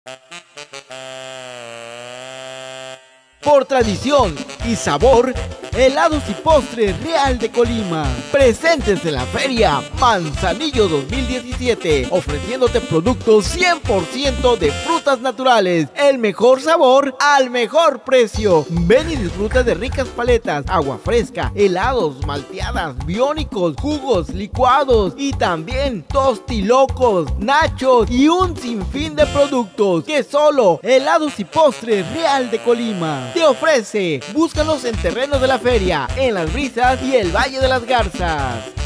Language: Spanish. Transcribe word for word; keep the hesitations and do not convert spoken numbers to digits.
Por tradición y sabor, helados y postres Real de Colima. Presentes en la Feria Manzanillo dos mil diecisiete, ofreciéndote productos cien por ciento de frutas naturales, el mejor sabor al mejor precio. Ven y disfruta de ricas paletas, agua fresca, helados, malteadas, biónicos, jugos, licuados y también tostilocos, nachos y un sinfín de productos que solo Helados y Postres Real de Colima te ofrece. Búscanos en terrenos de la feria, en Las Brisas y el Valle de las Garzas.